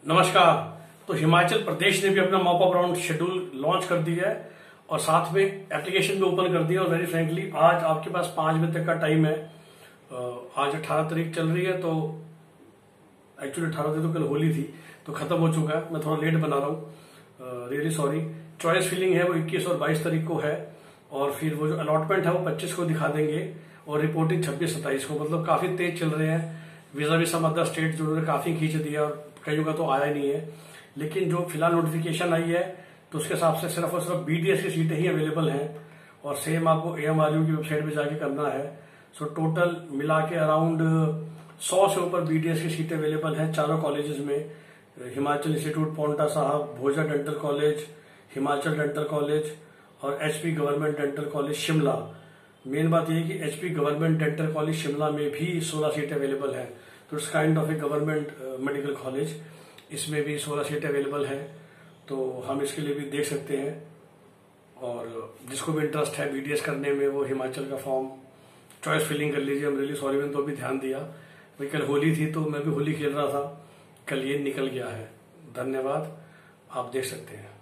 नमस्कार। तो हिमाचल प्रदेश ने भी अपना mop up round schedule launch कर दिया है और साथ में एप्लीकेशन भी ओपन कर दिया। और वेरी फ्रेंकली आज आपके पास 5 बजे तक का टाइम है। आज 18 तारीख चल रही है, तो एक्चुअली 18 तारीख तो कल होली थी, तो खत्म हो चुका है। मैं थोड़ा लेट बना रहा हूँ, रियली सॉरी। चॉइस फिलिंग है वो 21 और 22 तारीख को है, और फिर वो जो अलॉटमेंट है वो 25 को दिखा देंगे, और रिपोर्टिंग 26-27 को। मतलब काफी तेज चल रहे हैं। वीजा भी सम अदर स्टेट जो उन्होंने काफी खींच दिया, और कईयों का तो आया ही नहीं है। लेकिन जो फिलहाल नोटिफिकेशन आई है तो उसके हिसाब से सिर्फ और सिर्फ बीडीएस की सीटें ही अवेलेबल हैं, और सेम आपको एएमआरयू की वेबसाइट पे जाके करना है। सो टोटल मिला के अराउंड 100 से ऊपर बीडीएस की सीटें अवेलेबल हैं चारों कॉलेजेस में। Himachal institute Paonta Sahib, Bhojia dental college, Himachal dental college और HP government dental college Shimla. Main बात यह है कि HP government dental college Shimla में भी 16 सीटें अवेलेबल हैं। तो it's kind of a government medical college, इसमें भी 16 सीटें अवेलेबल हैं। तो हम इसके लिए भी देख सकते हैं, और जिसको भी इंटरेस्ट है बीडीएस करने में वो हिमाचल का फॉर्म चॉइस फिलिंग कर लीजिए। हम रियली सॉरी, मैंने तो अभी ध्यान दिया भाई, कल होली थी तो मैं भी होली खेल रहा था, कल ये निकल गया है। धन्यवाद, आप देख सकते हैं।